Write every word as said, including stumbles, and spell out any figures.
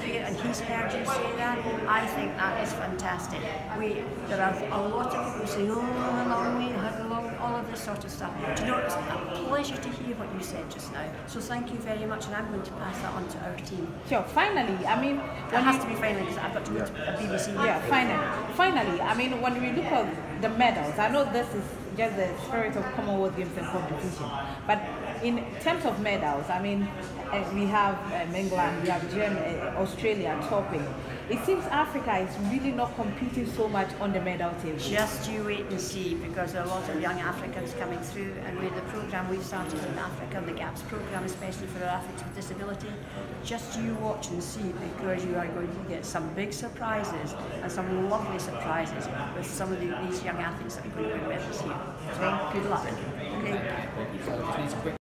there and he's heard you say that, I think that is fantastic. We, there are a lot of people saying, oh, a long way, how long, all of this sort of stuff. Do you know, it's a pleasure to hear what you said just now. So thank you very much, and I'm going to pass that on to our team. Sure, finally, I mean... It has to be finally, because I've got to go to a B B C. Yeah, finally. Finally, I mean, when we look at the medals, I know this is just the spirit of Commonwealth Games and competition, but in terms of medals, I mean, uh, we have um, England, we have Germany, uh, Australia topping. It seems Africa is really not competing so much on the medal table. Just you wait and see, because there are a lot of young Africans coming through, and with the programme we've started in Africa, the GAPS programme, especially for our athletes with disability, just you watch and see, because you are going to get some big surprises and some lovely surprises with some of the, these young athletes that are going to win medals here. Okay, good luck. Okay.